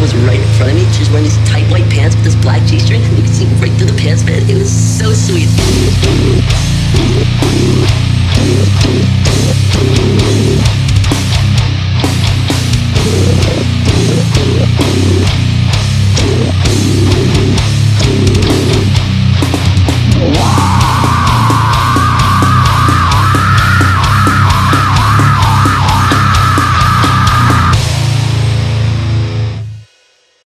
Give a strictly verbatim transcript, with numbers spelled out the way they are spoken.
was right in front of me. She was wearing these tight white pants with this black G-string, and you could see right through the pants, man. It was so sweet. Yeah.